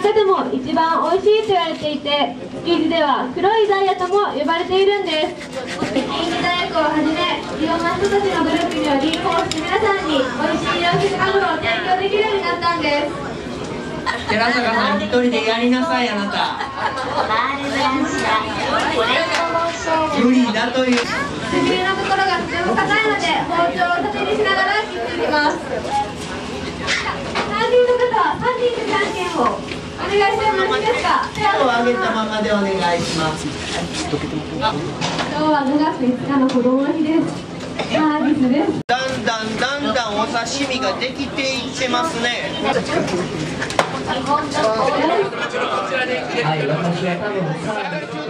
中でも一番美味しいと言われていて、築地では黒いダイヤとも呼ばれているんです。近畿大学をはじめいろんな人たちの努力により、こうして皆さんに美味しい洋食マグロを提供できるようになったんです。 寺坂さん、一人でやりなさい。あなた無理だという。 背びれのところがとても硬いので、包丁を縦にしながら切っていきます。3人の方は3人でじゃんけんをお願いしてもよろしいですか。 手を上げたままでお願いします。 今日は5月5日の子供の日です。サービスです。 だんだんお刺身ができていってますね。 はい、私は多分